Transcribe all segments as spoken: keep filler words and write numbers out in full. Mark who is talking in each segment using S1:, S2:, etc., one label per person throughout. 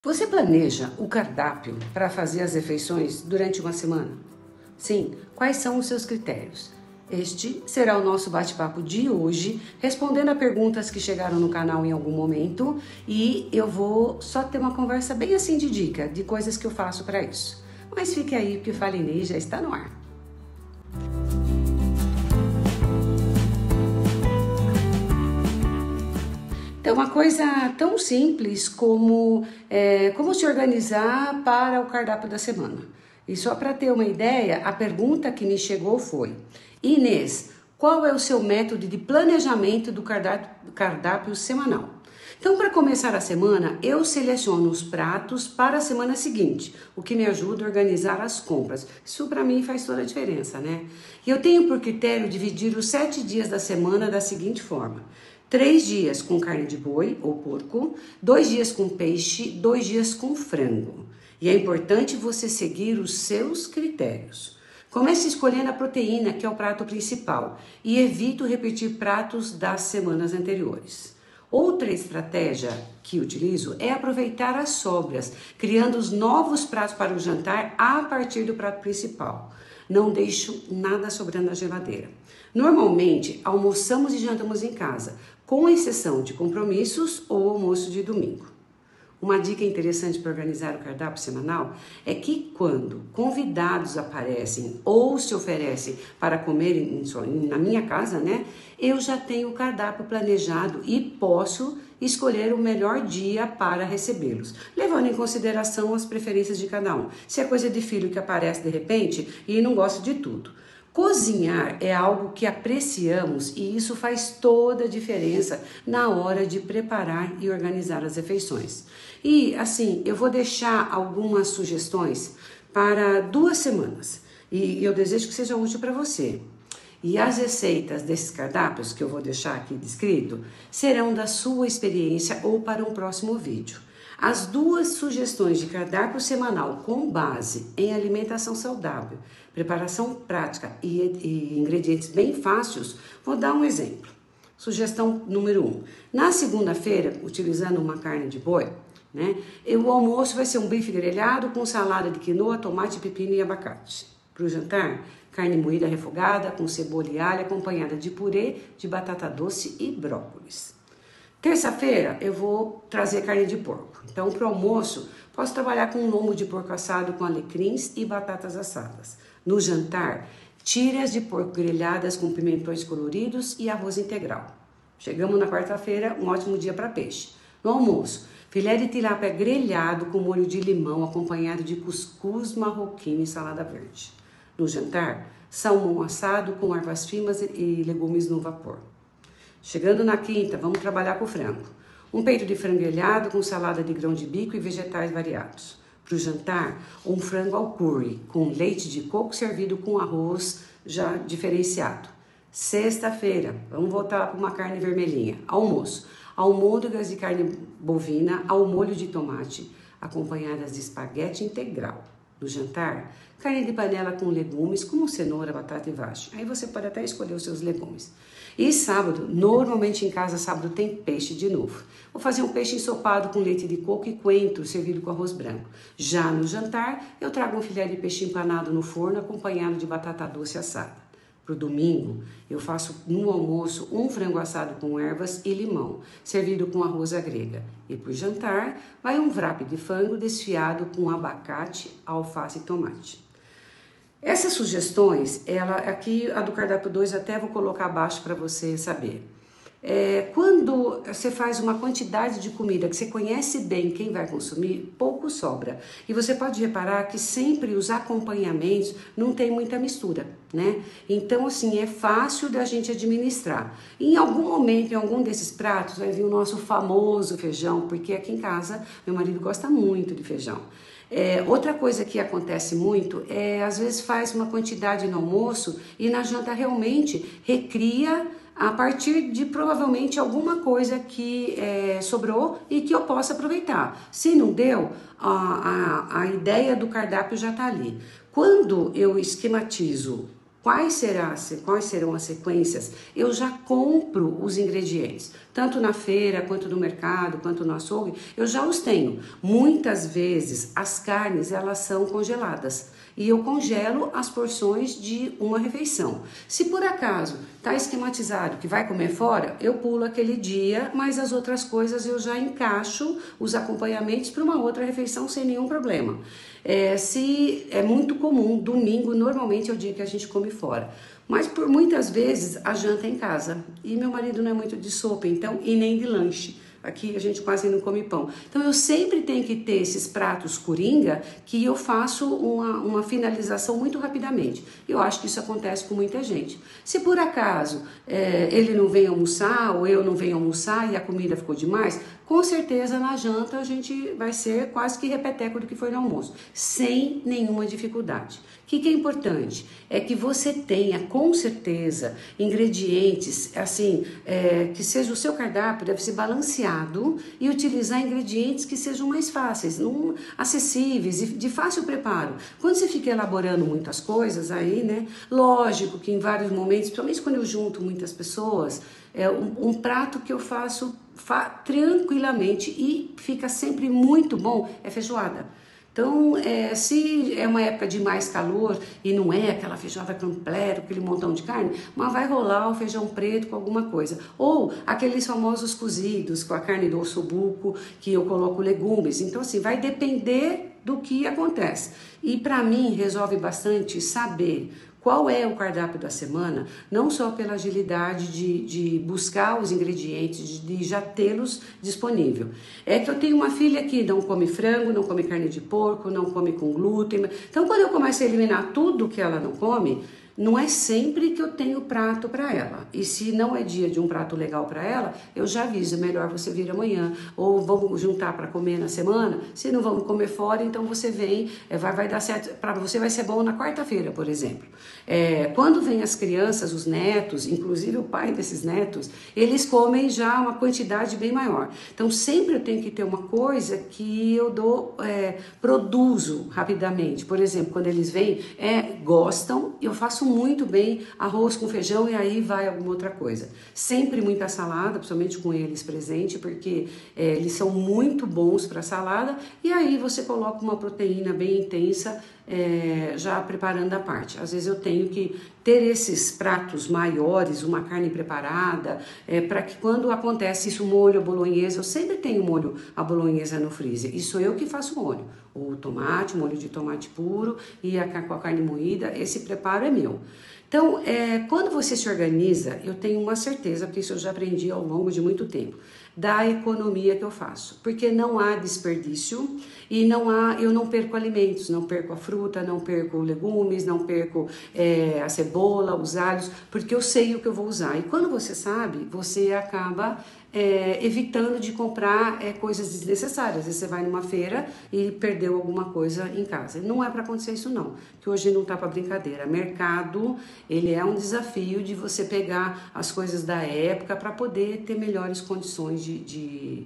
S1: Você planeja o cardápio para fazer as refeições durante uma semana? Sim, quais são os seus critérios? Este será o nosso bate-papo de hoje, respondendo a perguntas que chegaram no canal em algum momento, e eu vou só ter uma conversa bem assim de dica, de coisas que eu faço para isso. Mas fique aí, porque o Fale Ney já está no ar. Então, uma coisa tão simples como é, como se organizar para o cardápio da semana. E só para ter uma ideia, a pergunta que me chegou foi: Inês, qual é o seu método de planejamento do cardápio, cardápio semanal? Então, para começar a semana, eu seleciono os pratos para a semana seguinte, o que me ajuda a organizar as compras. Isso para mim faz toda a diferença, né? E eu tenho por critério dividir os sete dias da semana da seguinte forma: três dias com carne de boi ou porco, dois dias com peixe, dois dias com frango. E é importante você seguir os seus critérios. Comece escolhendo a proteína, que é o prato principal, e evite repetir pratos das semanas anteriores. Outra estratégia que utilizo é aproveitar as sobras, criando os novos pratos para o jantar a partir do prato principal. Não deixo nada sobrando na geladeira. Normalmente, almoçamos e jantamos em casa, com exceção de compromissos ou almoço de domingo. Uma dica interessante para organizar o cardápio semanal é que quando convidados aparecem ou se oferecem para comer na minha casa, né, eu já tenho o cardápio planejado e posso escolher o melhor dia para recebê-los, levando em consideração as preferências de cada um. Se é coisa de filho que aparece de repente e não gosta de tudo. Cozinhar é algo que apreciamos e isso faz toda a diferença na hora de preparar e organizar as refeições. E assim, eu vou deixar algumas sugestões para duas semanas e eu desejo que seja útil para você. E as receitas desses cardápios que eu vou deixar aqui descrito serão da sua experiência ou para um próximo vídeo. As duas sugestões de cardápio semanal com base em alimentação saudável, preparação prática e, e ingredientes bem fáceis, vou dar um exemplo. Sugestão número um. Na segunda-feira, utilizando uma carne de boi, né, o almoço vai ser um bife grelhado com salada de quinoa, tomate, pepino e abacate. Para o jantar, carne moída refogada com cebola e alho, acompanhada de purê de batata doce e brócolis. Terça-feira eu vou trazer carne de porco. Então, para o almoço, posso trabalhar com um lombo de porco assado com alecrins e batatas assadas. No jantar, tiras de porco grelhadas com pimentões coloridos e arroz integral. Chegamos na quarta-feira, um ótimo dia para peixe. No almoço, filé de tilápia grelhado com molho de limão, acompanhado de cuscuz marroquino e salada verde. No jantar, salmão assado com ervas finas e legumes no vapor. Chegando na quinta, vamos trabalhar com frango. Um peito de frango grelhado com salada de grão de bico e vegetais variados. Para o jantar, um frango ao curry com leite de coco servido com arroz já diferenciado. Sexta-feira, vamos voltar para uma carne vermelhinha. Almoço, almôndegas de carne bovina ao molho de tomate, acompanhadas de espaguete integral. No jantar, carne de panela com legumes, como cenoura, batata e vagem. Aí você pode até escolher os seus legumes. E sábado, normalmente em casa, sábado tem peixe de novo. Vou fazer um peixe ensopado com leite de coco e coentro, servido com arroz branco. Já no jantar, eu trago um filé de peixe empanado no forno, acompanhado de batata doce assada. Para o domingo, eu faço no almoço um frango assado com ervas e limão, servido com arroz à grega. E para o jantar, vai um wrap de frango desfiado com abacate, alface e tomate. Essas sugestões, ela, aqui a do cardápio dois até vou colocar abaixo para você saber. É, quando você faz uma quantidade de comida que você conhece bem quem vai consumir, pouco sobra. E você pode reparar que sempre os acompanhamentos não tem muita mistura, né? Então, assim, é fácil da gente administrar. Em algum momento, em algum desses pratos, vai vir o nosso famoso feijão, porque aqui em casa, meu marido gosta muito de feijão. É, outra coisa que acontece muito é, às vezes, faz uma quantidade no almoço e na janta realmente recria a partir de provavelmente alguma coisa que é, sobrou e que eu possa aproveitar. Se não deu, a, a, a ideia do cardápio já está ali. Quando eu esquematizo quais, será, quais serão as sequências, eu já compro os ingredientes, tanto na feira, quanto no mercado, quanto no açougue, eu já os tenho. Muitas vezes as carnes, elas são congeladas e eu congelo as porções de uma refeição. Se por acaso está esquematizado que vai comer fora, eu pulo aquele dia, mas as outras coisas eu já encaixo os acompanhamentos para uma outra refeição sem nenhum problema. É, se é muito comum, domingo normalmente é o dia que a gente come fora. Mas por muitas vezes a janta é em casa. E meu marido não é muito de sopa, então, e nem de lanche. Aqui a gente quase não come pão. Então eu sempre tenho que ter esses pratos coringa que eu faço uma, uma finalização muito rapidamente. Eu acho que isso acontece com muita gente. Se por acaso é, ele não vem almoçar ou eu não venho almoçar e a comida ficou demais, com certeza na janta a gente vai ser quase que repeteco do que foi no almoço, sem nenhuma dificuldade. O que, que é importante? É que você tenha com certeza ingredientes, assim, é, que seja o seu cardápio deve ser balanceado e utilizar ingredientes que sejam mais fáceis, não, acessíveis e de fácil preparo. Quando você fica elaborando muitas coisas aí, né? Lógico que em vários momentos, principalmente quando eu junto muitas pessoas, é um, um prato que eu faço fa tranquilamente e fica sempre muito bom é feijoada. Então, é, se é uma época de mais calor e não é aquela feijoada completa, aquele montão de carne, mas vai rolar o feijão preto com alguma coisa. Ou aqueles famosos cozidos com a carne do ossobuco, que eu coloco legumes. Então, assim, vai depender do que acontece. E para mim, resolve bastante saber qual é o cardápio da semana, não só pela agilidade de, de buscar os ingredientes, de, de já tê-los disponível. É que eu tenho uma filha que não come frango, não come carne de porco, não come com glúten. Então, quando eu começo a eliminar tudo que ela não come, não é sempre que eu tenho prato para ela. E se não é dia de um prato legal para ela, eu já aviso, é melhor você vir amanhã. Ou vamos juntar para comer na semana. Se não vamos comer fora, então você vem, é, vai, vai dar certo. Para você vai ser bom na quarta-feira, por exemplo. É, quando vem as crianças, os netos, inclusive o pai desses netos, eles comem já uma quantidade bem maior. Então sempre eu tenho que ter uma coisa que eu dou, é, produzo rapidamente. Por exemplo, quando eles vêm, é, gostam, eu faço muito bem arroz com feijão e aí vai alguma outra coisa. Sempre muita salada, principalmente com eles presente, porque é, eles são muito bons para salada e aí você coloca uma proteína bem intensa, é, já preparando a parte. Às vezes eu tenho que ter esses pratos maiores, uma carne preparada, é, para que quando acontece isso, molho bolonhesa, eu sempre tenho molho à bolonhesa no freezer. E sou eu que faço o molho. O tomate, molho de tomate puro e a, com a carne moída, esse preparo é meu. Então, é, quando você se organiza, eu tenho uma certeza, porque isso eu já aprendi ao longo de muito tempo, da economia que eu faço, porque não há desperdício e não há, eu não perco alimentos, não perco a fruta, não perco legumes, não perco é, a cebola, os alhos, porque eu sei o que eu vou usar. E quando você sabe, você acaba é, evitando de comprar é, coisas desnecessárias. Às vezes você vai numa feira e perdeu alguma coisa em casa. Não é para acontecer isso não, que hoje não tá para brincadeira. Mercado, ele é um desafio de você pegar as coisas da época para poder ter melhores condições de, de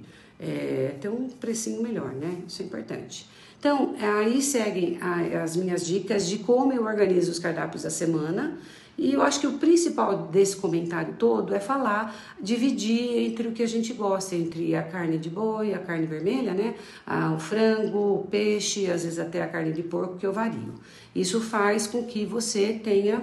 S1: é, ter um precinho melhor, né? Isso é importante. Então, aí seguem as minhas dicas de como eu organizo os cardápios da semana. E eu acho que o principal desse comentário todo é falar, dividir entre o que a gente gosta, entre a carne de boi, a carne vermelha, né? Ah, o frango, o peixe, às vezes até a carne de porco, que eu vario. Isso faz com que você tenha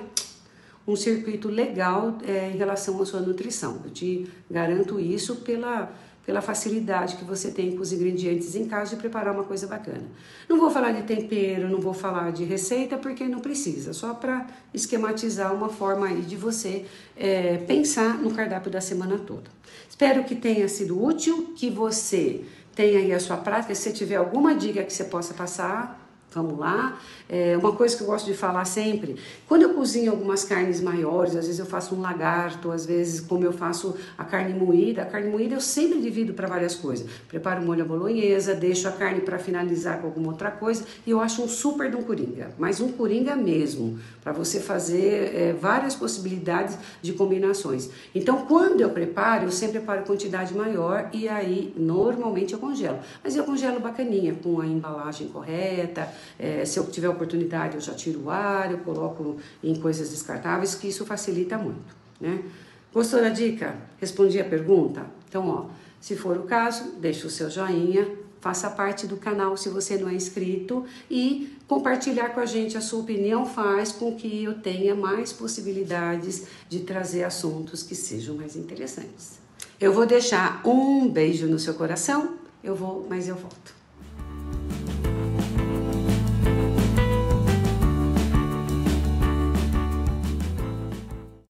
S1: um circuito legal é, em relação à sua nutrição. Eu te garanto isso pela, pela facilidade que você tem com os ingredientes em casa de preparar uma coisa bacana. Não vou falar de tempero, não vou falar de receita, porque não precisa, só para esquematizar uma forma aí de você é, pensar no cardápio da semana toda. Espero que tenha sido útil, que você tenha aí a sua prática. Se você tiver alguma dica que você possa passar, vamos lá. É uma coisa que eu gosto de falar sempre, quando eu cozinho algumas carnes maiores, às vezes eu faço um lagarto, às vezes como eu faço a carne moída, a carne moída eu sempre divido para várias coisas. Preparo um molho à bolonhesa, deixo a carne para finalizar com alguma outra coisa e eu acho um super de um coringa, mas um coringa mesmo, para você fazer é, várias possibilidades de combinações. Então quando eu preparo, eu sempre preparo quantidade maior e aí normalmente eu congelo, mas eu congelo bacaninha, com a embalagem correta, é, se eu tiver oportunidade, eu já tiro o ar, eu coloco em coisas descartáveis, que isso facilita muito, né? Gostou da dica? Respondi a pergunta? Então, ó, se for o caso, deixa o seu joinha, faça parte do canal se você não é inscrito e compartilhar com a gente a sua opinião faz com que eu tenha mais possibilidades de trazer assuntos que sejam mais interessantes. Eu vou deixar um beijo no seu coração, eu vou, mas eu volto.